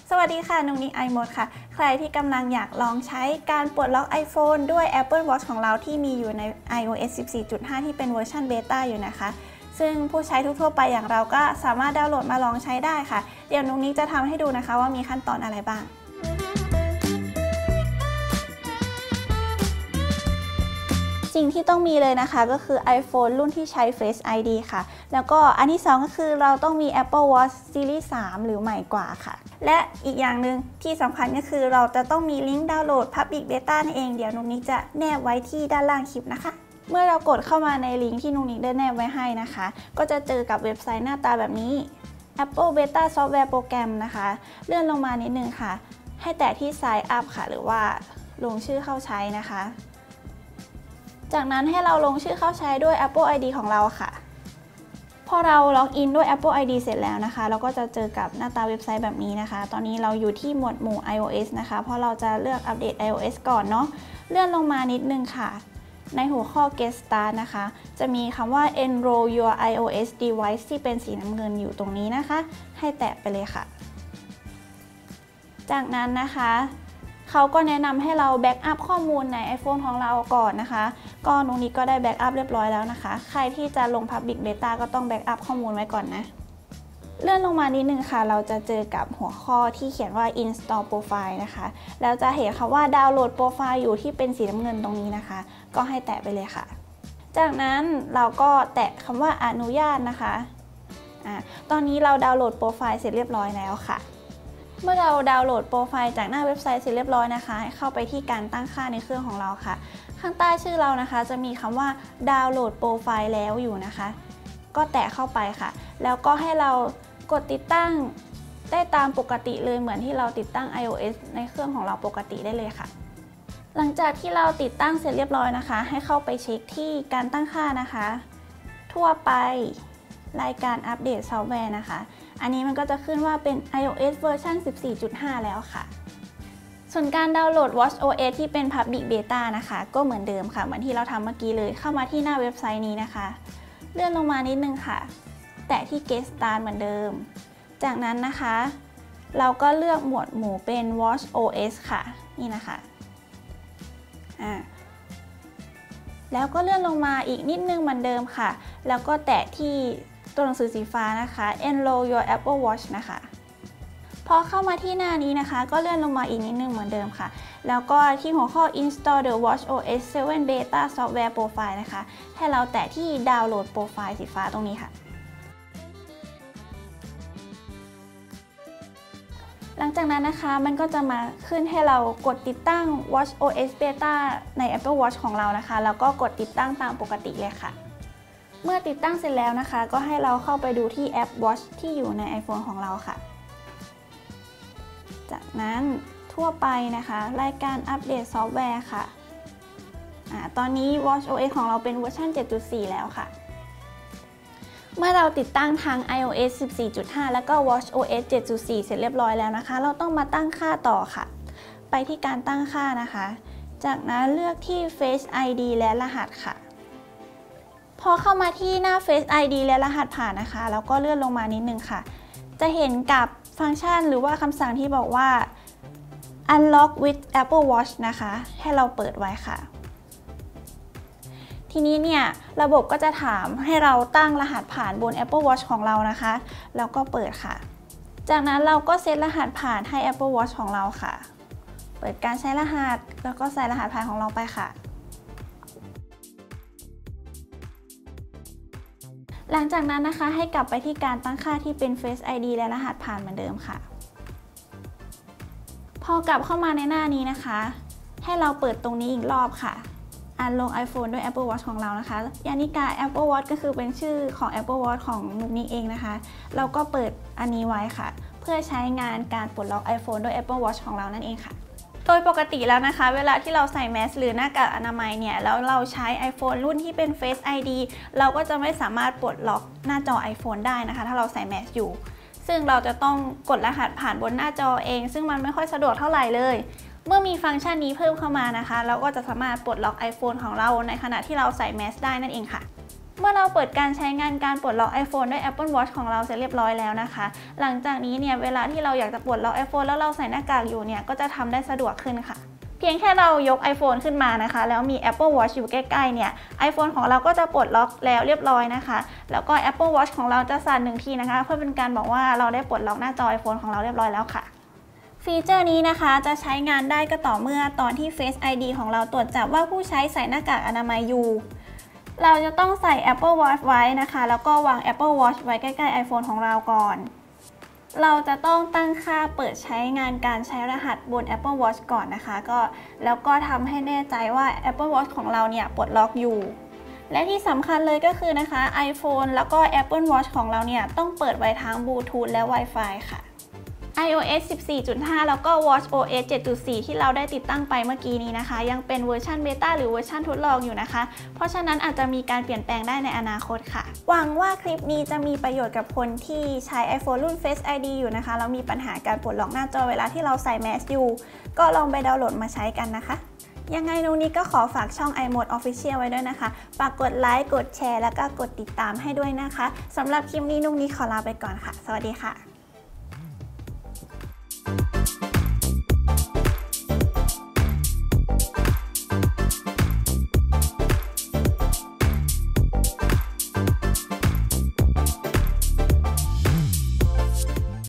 สวัสดีค่ะนุกนิกไอมดค่ะใครที่กำลังอยากลองใช้การปลดล็อก iPhone ด้วย Apple Watch ของเราที่มีอยู่ใน iOS 14.5 ที่เป็นเวอร์ชันเบต้าอยู่นะคะซึ่งผู้ใช้ทั่วไปอย่างเราก็สามารถดาวน์โหลดมาลองใช้ได้ค่ะเดี๋ยวนุกนิกจะทำให้ดูนะคะว่ามีขั้นตอนอะไรบ้างสิ่งที่ต้องมีเลยนะคะก็คือ iPhone รุ่นที่ใช้ Face ID ค่ะแล้วก็อันที่2ก็คือเราต้องมี Apple Watch Series 3 หรือใหม่กว่าค่ะและอีกอย่างหนึ่งที่สำคัญก็คือเราจะต้องมีลิงก์ดาวน์โหลด Public Beta นั่นเองเดี๋ยวนุกนิกจะแนบไว้ที่ด้านล่างคลิปนะคะเมื่อเรากดเข้ามาในลิงก์ที่นุกนิกได้แนบไว้ให้นะคะก็จะเจอกับเว็บไซต์หน้าตาแบบนี้ Apple Beta Software Program นะคะเลื่อนลงมานิดนึงค่ะให้แตะที่ Sign Up ค่ะหรือว่าลงชื่อเข้าใช้นะคะจากนั้นให้เราลงชื่อเข้าใช้ด้วย Apple ID ของเราค่ะพอเราล็อกอินด้วย Apple ID เสร็จแล้วนะคะเราก็จะเจอกับหน้าตาเว็บไซต์แบบนี้นะคะตอนนี้เราอยู่ที่หมวดหมู่ iOS นะคะเพราะเราจะเลือกอัปเดต iOS ก่อนเนาะเลื่อนลงมานิดนึงค่ะในหัวข้อ Get Start นะคะจะมีคำว่า Enroll your iOS device ที่เป็นสีน้ำเงินอยู่ตรงนี้นะคะให้แตะไปเลยค่ะจากนั้นนะคะเขาก็แนะนำให้เราแบ็กอัพข้อมูลใน iPhone ของเราก่อนนะคะก็นุกนิกก็ได้แบ็กอัพเรียบร้อยแล้วนะคะใครที่จะลง Public Beta ก็ต้องแบ็กอัพข้อมูลไว้ก่อนนะเลื่อนลงมานิดนึงค่ะเราจะเจอกับหัวข้อที่เขียนว่า Install Profile นะคะแล้วจะเห็นคำว่าดาวน์โหลดโปรไฟล์อยู่ที่เป็นสีน้ำเงินตรงนี้นะคะก็ให้แตะไปเลยค่ะจากนั้นเราก็แตะคำว่าอนุญาตนะคะตอนนี้เราดาวน์โหลดโปรไฟล์เสร็จเรียบร้อยแล้วค่ะเมื่อเราดาวน์โหลดโปรไฟล์จากหน้าเว็บไซต์เสร็จเรียบร้อยนะคะให้เข้าไปที่การตั้งค่าในเครื่องของเราค่ะข้างใต้ชื่อเรานะคะจะมีคำว่าดาวน์โหลดโปรไฟล์แล้วอยู่นะคะก็แตะเข้าไปค่ะแล้วก็ให้เรากดติดตั้งได้ตามปกติเลยเหมือนที่เราติดตั้ง iOS ในเครื่องของเราปกติได้เลยค่ะหลังจากที่เราติดตั้งเสร็จเรียบร้อยนะคะให้เข้าไปเช็คที่การตั้งค่านะคะทั่วไปรายการอัปเดตซอฟต์แวร์นะคะอันนี้มันก็จะขึ้นว่าเป็น iOS เวอร์ชัน 14.5 แล้วค่ะส่วนการดาวน์โหลด watchOS ที่เป็น Public Beta นะคะก็เหมือนเดิมค่ะเหมือนที่เราทำเมื่อกี้เลยเข้ามาที่หน้าเว็บไซต์นี้นะคะเลื่อนลงมานิดนึงค่ะแตะที่ Get Start เหมือนเดิมจากนั้นนะคะเราก็เลือกหมวดหมู่เป็น watchOS ค่ะนี่นะคะแล้วก็เลื่อนลงมาอีกนิดนึงเหมือนเดิมค่ะแล้วก็แตะที่ตัวหนังสือสีฟ้านะคะ Enroll your Apple Watch นะคะพอเข้ามาที่หน้านี้นะคะก็เลื่อนลงมาอีกนิดนึงเหมือนเดิมค่ะแล้วก็ที่หัวข้อ Install the watchOS 7 Beta Software Profile นะคะให้เราแตะที่ดาวน์โหลดโปรไฟล์สีฟ้าตรงนี้ค่ะหลังจากนั้นนะคะมันก็จะมาขึ้นให้เรากดติดตั้ง watchOS Beta ใน Apple Watch ของเรานะคะแล้วก็กดติดตั้งตามปกติเลยค่ะเมื่อติดตั้งเสร็จแล้วนะคะก็ให้เราเข้าไปดูที่แอป Watch ที่อยู่ใน iPhone ของเราค่ะจากนั้นทั่วไปนะคะรายการอัปเดตซอฟต์แวร์ค่ะตอนนี้ watchOS ของเราเป็นเวอร์ชัน 7.4 แล้วค่ะเมื่อเราติดตั้งทั้ง iOS 14.5 แล้วก็ watchOS 7.4 เสร็จเรียบร้อยแล้วนะคะเราต้องมาตั้งค่าต่อค่ะไปที่การตั้งค่านะคะจากนั้นเลือกที่ Face ID และรหัสค่ะพอเข้ามาที่หน้า Face ID และรหัสผ่านนะคะแล้วก็เลื่อนลงมานิดนึงค่ะจะเห็นกับฟังก์ชันหรือว่าคำสั่งที่บอกว่า Unlock with Apple Watch นะคะให้เราเปิดไว้ค่ะทีนี้เนี่ยระบบก็จะถามให้เราตั้งรหัสผ่านบน Apple Watch ของเรานะคะแล้วก็เปิดค่ะจากนั้นเราก็เซตรหัสผ่านให้ Apple Watch ของเราค่ะเปิดการใช้รหัสแล้วก็ใส่รหัสผ่านของเราไปค่ะหลังจากนั้นนะคะให้กลับไปที่การตั้งค่าที่เป็น Face ID และรหัสผ่านเหมือนเดิมค่ะพอกลับเข้ามาในหน้านี้นะคะให้เราเปิดตรงนี้อีกรอบค่ะลง iPhone ด้วย Apple Watch ของเรานะคะยานิกา Apple Watch ก็คือเป็นชื่อของ Apple Watch ของนุกนิกเองนะคะเราก็เปิดอันนี้ไว้ค่ะเพื่อใช้งานการปลดล็อก iPhone ด้วย Apple Watch ของเรานั่นเองค่ะโดยปกติแล้วนะคะเวลาที่เราใส่แมสหรือหน้ากากอนามัยเนี่ยแล้วเราใช้ iPhone รุ่นที่เป็น Face ID เราก็จะไม่สามารถปลดล็อกหน้าจอ iPhone ได้นะคะถ้าเราใส่แมสอยู่ซึ่งเราจะต้องกดรหัสผ่านบนหน้าจอเองซึ่งมันไม่ค่อยสะดวกเท่าไหร่เลยเมื่อมีฟังก์ชันนี้เพิ่มเข้ามานะคะเราก็จะสามารถปลดล็อก iPhone ของเราในขณะที่เราใส่แมสได้นั่นเองค่ะเมื่อเราเปิดการใช้งานการปลดล็อก iPhone ด้วย Apple Watch ของเราเสร็จเรียบร้อยแล้วนะคะหลังจากนี้เนี่ยเวลาที่เราอยากจะปลดล็อก iPhone แล้วเราใส่หน้ากากอยู่เนี่ยก็จะทำได้สะดวกขึ้นค่ะเพียงแค่เรายก iPhone ขึ้นมานะคะแล้วมี Apple Watch อยู่ใกล้ๆเนี่ย iPhone ของเราก็จะปลดล็อกแล้วเรียบร้อยนะคะแล้วก็ Apple Watch ของเราจะสั่น1 ทีนะคะเพื่อเป็นการบอกว่าเราได้ปลดล็อกหน้าจอ iPhone ของเราเรียบร้อยแล้วค่ะฟีเจอร์นี้นะคะจะใช้งานได้ก็ต่อเมื่อตอนที่ Face ID ของเราตรวจจับว่าผู้ใช้ใส่หน้ากากอนามัยอยู่เราจะต้องใส่ Apple Watch ไว้นะคะแล้วก็วาง Apple Watch ไว้ใกล้ๆ iPhone ของเราก่อนเราจะต้องตั้งค่าเปิดใช้งานการใช้รหัสบน Apple Watch ก่อนนะคะแล้วก็ทำให้แน่ใจว่า Apple Watch ของเราเนี่ยปลดล็อกอยู่และที่สำคัญเลยก็คือนะคะ iPhone แล้วก็ Apple Watch ของเราเนี่ยต้องเปิดไว้ทั้ง Bluetooth และ Wi-Fi ค่ะiOS 14.5 แล้วก็ watchOS 7.4 ที่เราได้ติดตั้งไปเมื่อกี้นี้นะคะยังเป็นเวอร์ชันเบต้าหรือเวอร์ชันทดลองอยู่นะคะเพราะฉะนั้นอาจจะมีการเปลี่ยนแปลงได้ในอนาคตค่ะหวังว่าคลิปนี้จะมีประโยชน์กับคนที่ใช้ iPhone รุ่น Face ID อยู่นะคะแล้วมีปัญหาการปลดล็อกหน้าจอเวลาที่เราใส่แมสอยู่ก็ลองไปดาวน์โหลดมาใช้กันนะคะยังไงนุ้งนี้ก็ขอฝากช่อง iMode Official ไว้ด้วยนะคะฝากกดไลค์กดแชร์แล้วก็กดติดตามให้ด้วยนะคะสำหรับคลิปนี้นุ้งนี้ขอลาไปก่อนค่ะสวัสดีค่ะ